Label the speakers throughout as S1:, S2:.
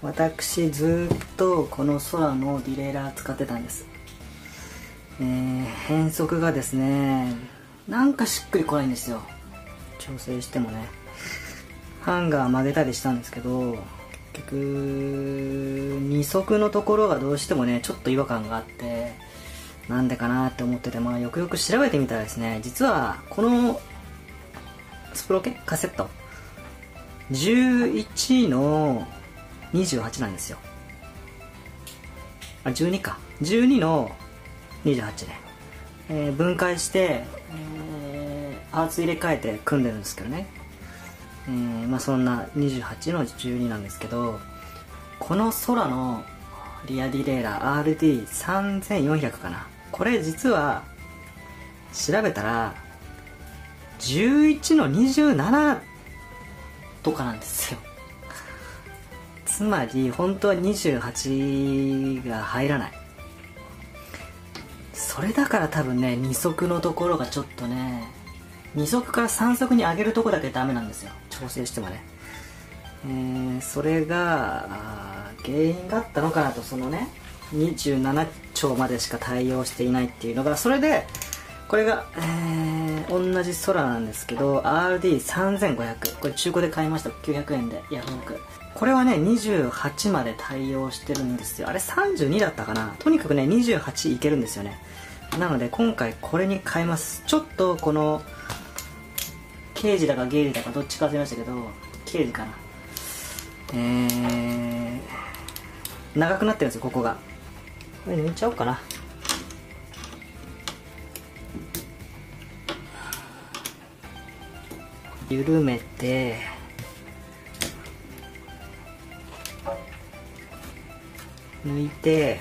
S1: 私ずっとこの空のディレイラー使ってたんです。変速がですね、なんかしっくりこないんですよ。調整してもね、ハンガー曲げたりしたんですけど、結局2速のところがどうしてもねちょっと違和感があって、なんでかなって思ってて、よくよく調べてみたらですね、実はこのスプロケカセット11の28なんですよ。12か、12の28ね、分解して、パーツ入れ替えて組んでるんですけどね、そんな28の12なんですけど、この空のリアディレイラー RD3400 かな、これ実は調べたら11の27とかなんですよ。つまり本当は28が入らない。それだから多分ね、2速のところがちょっとね、2速から3速に上げるとこだけダメなんですよ、調整してもね。それが原因があったのかなと。そのね、27丁までしか対応していないっていうのが、それでこれが、同じ空なんですけど RD3500、 これ中古で買いました。900円でヤフオク。これはね28まで対応してるんですよ。あれ32だったかな。とにかくね28いけるんですよね。なので今回これに変えます。ちょっとこのケージだかゲージだかどっちか忘れましたけど、ケージかな、長くなってるんですよ、ここが。これ抜いちゃおうかな。緩めて抜いて、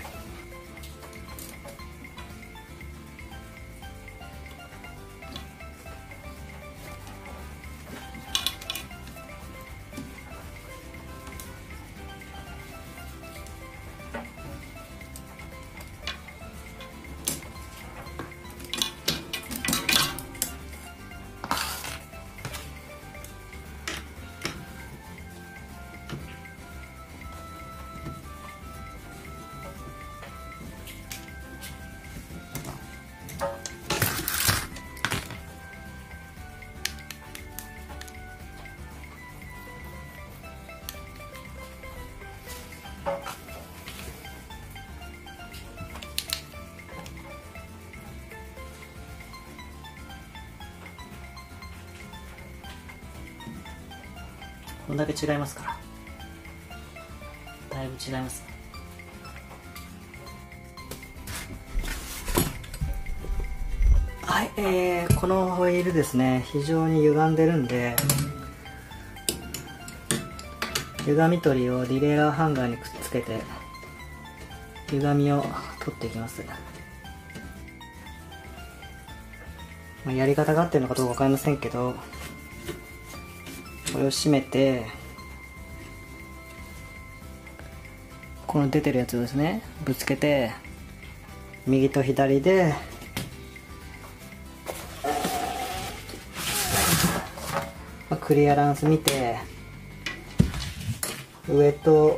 S1: こんだけ違いますから、だいぶ違いますね。はい、このホイールですね、非常に歪んでるんで、歪み取りをディレイラーハンガーにくっつけて歪みを取っていきます。やり方が合ってるのかどうか分かりませんけど、これを締めて、この出てるやつをですねぶつけて、右と左でクリアランス見て、上と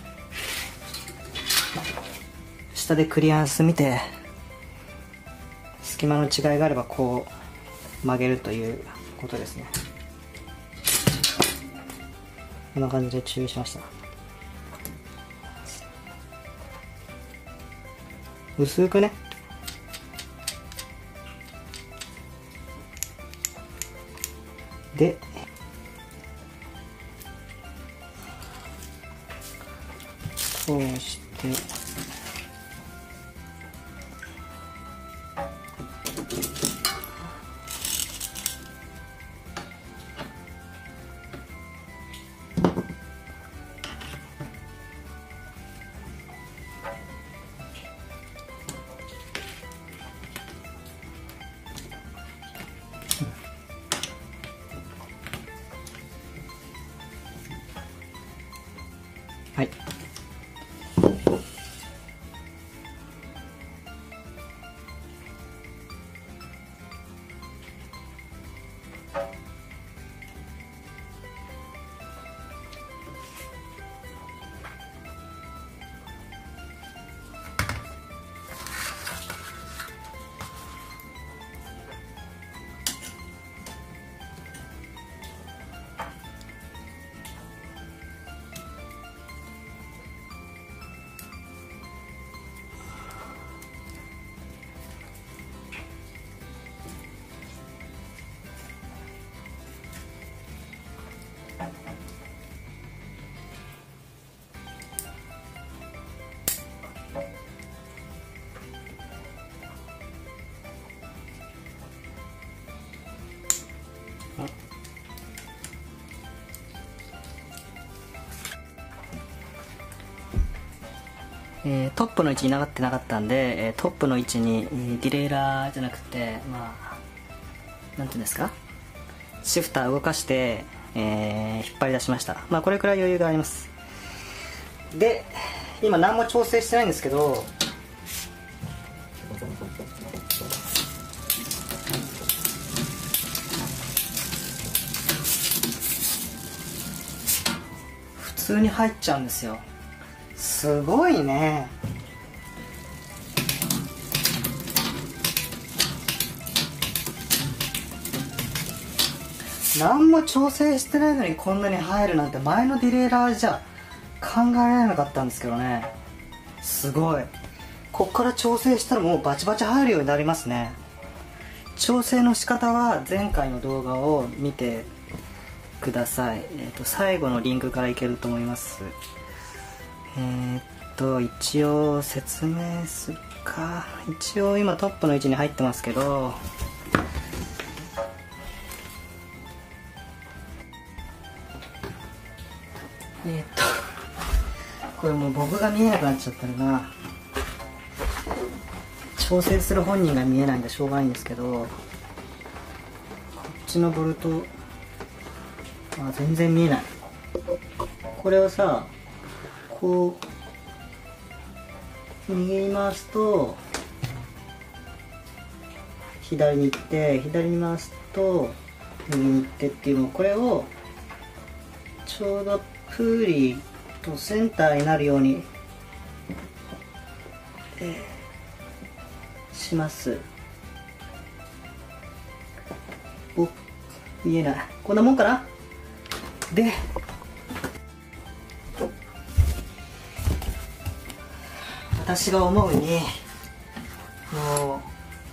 S1: 下でクリアランス見て、隙間の違いがあればこう曲げるということですね。こんな感じで注意しました。薄くね。でこうしてはい。 トップの位置になってなかったんで、トップの位置にディレイラーじゃなくて、まあなんていうんですか、シフター動かして、引っ張り出しました。まあこれくらい余裕があります。で今何も調整してないんですけど、普通に入っちゃうんですよ。すごいね。何も調整してないのにこんなに入るなんて前のディレイラーじゃ考えられなかったんですけどね。すごい。こっから調整したらもうバチバチ入るようになりますね。調整の仕方は前回の動画を見てください。最後のリンクからいけると思います。一応説明するか。一応今トップの位置に入ってますけど、これもう僕が見えなくなっちゃったらな。調整する本人が見えないんでしょうがないんですけど、こっちのボルト全然見えない。これをさ、こう右に回すと左に行って、左に回すと右に行ってっていうのを、これをちょうどプーリーとセンターになるように、します。お、見えない。こんなもんかな。で私が思うに、もう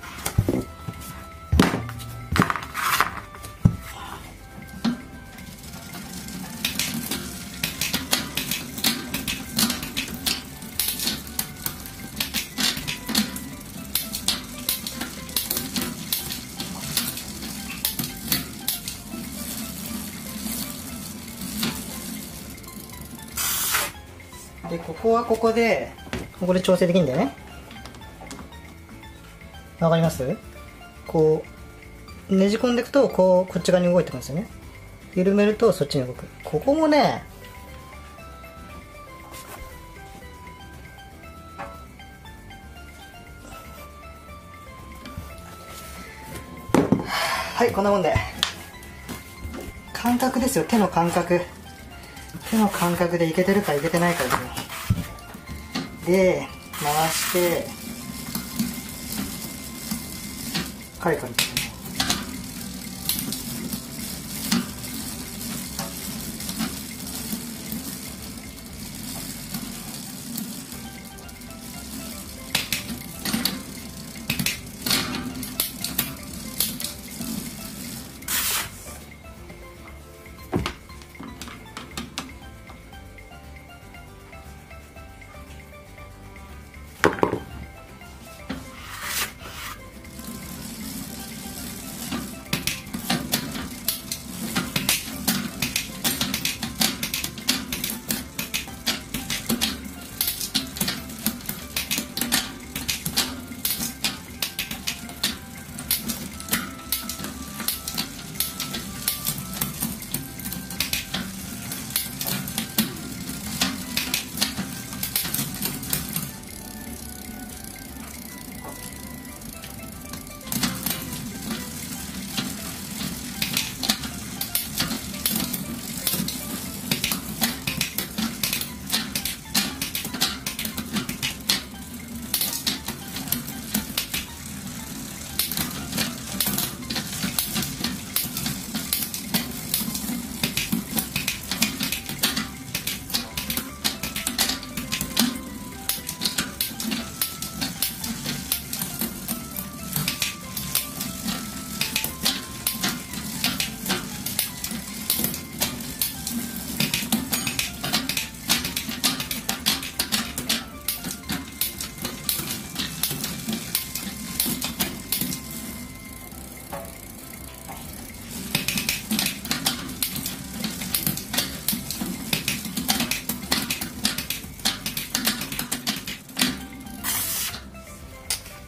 S1: で、ここはここで調整できるんだよね。わかります？こうねじ込んでいくとこっち側に動いてくるんですよね。緩めるとそっちに動く。ここもね、はい、こんなもんで。感覚ですよ、手の感覚。手の感覚でいけてるかいけてないかですよ。で、回してカリカリとね。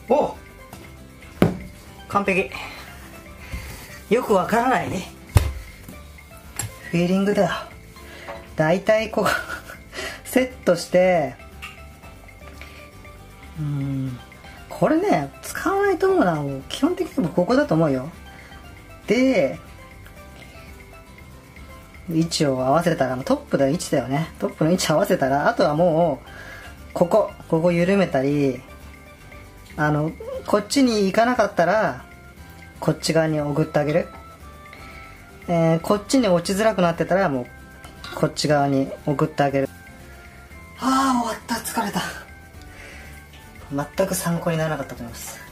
S1: お、完璧。よくわからないフィーリングだよ。だいたいこうセットしてこれね使わないと思うな。基本的にここだと思うよ。で位置を合わせたら、トップの位置だよね。トップの位置合わせたら、あとはもうここ緩めたり、こっちに行かなかったらこっち側に送ってあげる。こっちに落ちづらくなってたらもうこっち側に送ってあげる。ああ終わった、疲れた。全く参考にならなかったと思います。